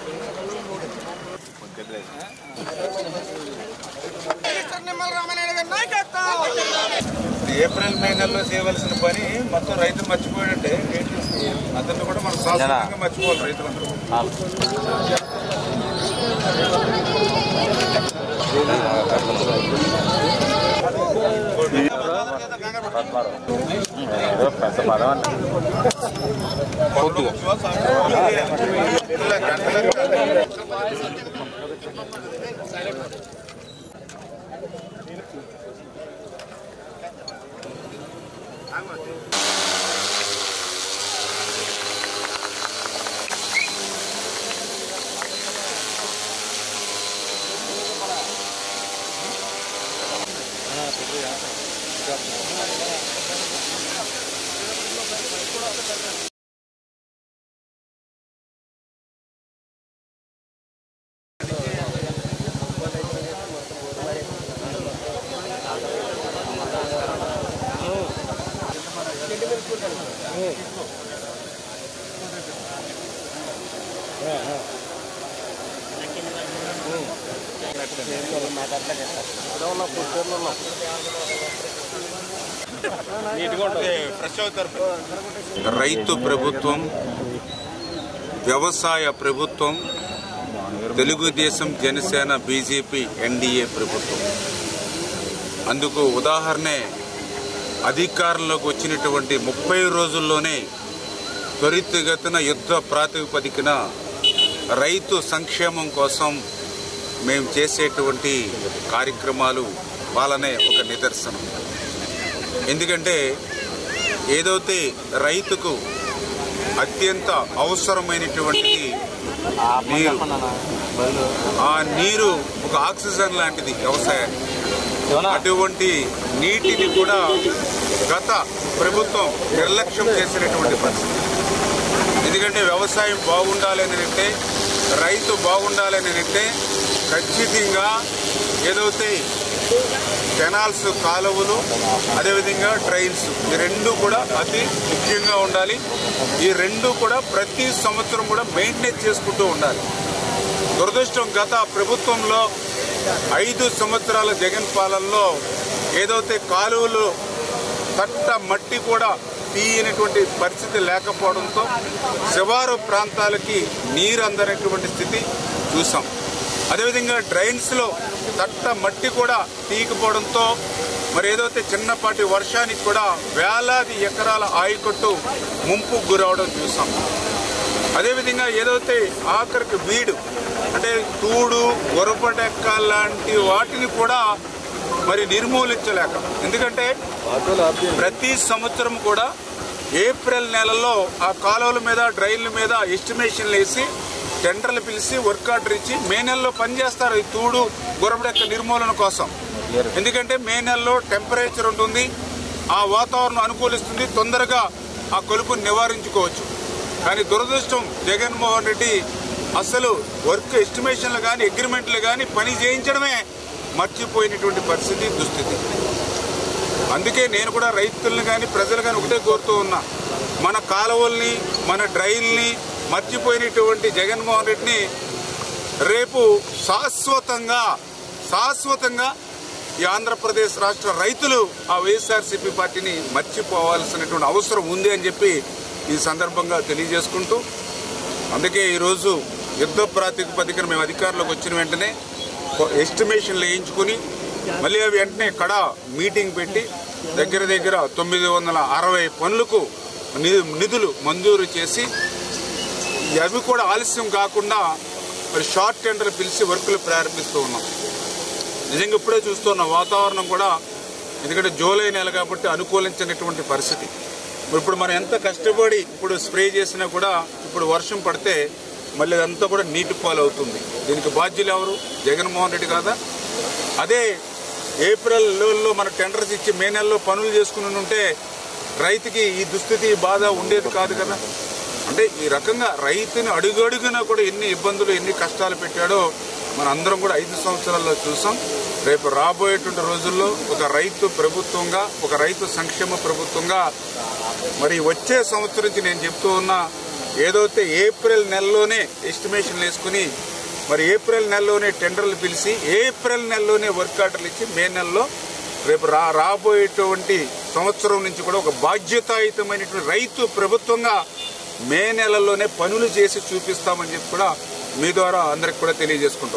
April May నెలలో చేయవలసిన పని మొత్తం రైతులు మర్చిపోయాడంటే అతన్ని కూడా మనం శాశ్వతంగా మర్చిపోవాలి రైతులందరూ. రైతు ప్రభుత్వం, వ్యవసాయ ప్రభుత్వం, తెలుగుదేశం, జనసేన, బీజేపీ, ఎన్డీఏ ప్రభుత్వం. అందుకు ఉదాహరణే అధికారంలోకి వచ్చినటువంటి 30 రోజుల్లోనే త్వరితగతిన యుద్ధ ప్రాతిపదికన రైతు సంక్షేమం కోసం మేము చేసేటువంటి కార్యక్రమాలు వాళ్ళనే ఒక నిదర్శనం. ఎందుకంటే ఏదైతే రైతుకు అత్యంత అవసరమైనటువంటిది నీరు, ఆ నీరు ఒక ఆక్సిజన్ లాంటిది వ్యవసాయానికి. అటువంటి నీటిని కూడా గత ప్రభుత్వం నిర్లక్ష్యం చేసినటువంటి పరిస్థితి. ఎందుకంటే వ్యవసాయం బాగుండాలని అంటే, రైతు బాగుండాలని అంటే ఖచ్చితంగా ఏదైతే కెనాల్స్, కాలువలు, అదేవిధంగా డ్రైన్స్, ఈ రెండు కూడా అతి ముఖ్యంగా ఉండాలి. ఈ రెండు కూడా ప్రతి సంవత్సరం కూడా మెయింటైన్ చేసుకుంటూ ఉండాలి. దురదృష్టం గత ప్రభుత్వంలో 5 సంవత్సరాల జగన్ పాలనలో ఏదైతే కాలువలు తట్ట మట్టి కూడా తీయనటువంటి పరిస్థితి లేకపోవడంతో శివారు ప్రాంతాలకి నీరు అందనటువంటి స్థితి చూసాం. అదేవిధంగా డ్రైన్స్లో తట్ట మట్టి కూడా తీయకపోవడంతో మరి ఏదైతే చిన్నపాటి వర్షానికి కూడా వేలాది ఎకరాల ఆయకట్టు ముంపుకు గురవడం చూసాం. అదేవిధంగా ఏదైతే ఆఖరికి వీడు అంటే తూడు, గొరపడెక్క లాంటి వాటిని కూడా మరి నిర్మూలించలేక, ఎందుకంటే ప్రతి సంవత్సరం కూడా ఏప్రిల్ నెలలో ఆ కాలువల మీద, డ్రైన్ల మీద ఎస్టిమేషన్లు వేసి టెండర్లు పిలిచి వర్క్ ఆర్డర్ ఇచ్చి మే నెలలో పనిచేస్తారు ఈ తూడు, గొరపడెక్క నిర్మూలన కోసం. ఎందుకంటే మే నెలలో టెంపరేచర్ ఉంటుంది, ఆ వాతావరణం అనుకూలిస్తుంది, తొందరగా ఆ కలుపును నివారించుకోవచ్చు. కానీ దురదృష్టం జగన్మోహన్ రెడ్డి అసలు వర్క్ ఎస్టిమేషన్లు కానీ, అగ్రిమెంట్లు కానీ పని చేయించడమే మర్చిపోయినటువంటి పరిస్థితి, దుస్థితి. అందుకే నేను కూడా రైతులను కానీ, ప్రజలు కానీ ఒకటే కోరుతూ ఉన్నా, మన కాలువల్ని, మన డ్రైన్లని మర్చిపోయినటువంటి జగన్మోహన్ రెడ్డిని రేపు శాశ్వతంగా ఈ ఆంధ్రప్రదేశ్ రాష్ట్ర రైతులు ఆ వైఎస్ఆర్సీపీ పార్టీని మర్చిపోవాల్సినటువంటి అవసరం ఉంది అని చెప్పి ఈ సందర్భంగా తెలియజేసుకుంటూ, అందుకే ఈరోజు యుద్ధ ప్రాతిపదికన మేము అధికారంలోకి వచ్చిన వెంటనే ఎస్టిమేషన్లు వేయించుకుని మళ్ళీ అవి వెంటనే కడా మీటింగ్ పెట్టి దగ్గర 960 పనులకు నిధులు మంజూరు చేసి అవి కూడా ఆలస్యం కాకుండా మరి షార్ట్ టెండర్లు పిలిచి వర్కులు ప్రారంభిస్తూ ఉన్నాం. నిజంగా ఇప్పుడే చూస్తున్న వాతావరణం కూడా, ఎందుకంటే జూలై నెల కాబట్టి అనుకూలించినటువంటి పరిస్థితి. ఇప్పుడు మనం ఎంత కష్టపడి ఇప్పుడు స్ప్రే చేసినా కూడా ఇప్పుడు వర్షం పడితే మళ్ళీ అదంతా కూడా నీటి పాలు అవుతుంది. దీనికి బాధ్యులు ఎవరు? జగన్మోహన్ రెడ్డి కాదా? అదే ఏప్రిల్లో మన టెండర్స్ ఇచ్చి మే నెలలో పనులు చేసుకుని ఉంటే రైతుకి ఈ దుస్థితి, బాధ ఉండేది కాదు కదా. అంటే ఈ రకంగా రైతుని అడుగడుగునా కూడా ఎన్ని ఇబ్బందులు, ఎన్ని కష్టాలు పెట్టాడో మన అందరం కూడా 5 సంవత్సరాల్లో చూసాం. రేపు రాబోయేటువంటి రోజుల్లో ఒక రైతు ప్రభుత్వంగా, ఒక రైతు సంక్షేమ ప్రభుత్వంగా మరి వచ్చే సంవత్సరం నుంచి నేను చెప్తూ ఉన్నా, ఏదైతే ఏప్రిల్ నెలలోనే ఎస్టిమేషన్లు వేసుకుని మరి ఏప్రిల్ నెలలోనే టెండర్లు పిలిచి ఏప్రిల్ నెలలోనే వర్క్ ఆర్డర్లు ఇచ్చి మే నెలలో రేపు రాబోయేటువంటి సంవత్సరం నుంచి కూడా ఒక బాధ్యతాయుతమైనటువంటి రైతు ప్రభుత్వంగా మే నెలలోనే పనులు చేసి చూపిస్తామని చెప్పి కూడా మీ ద్వారా అందరికి కూడా తెలియజేసుకుంటాం.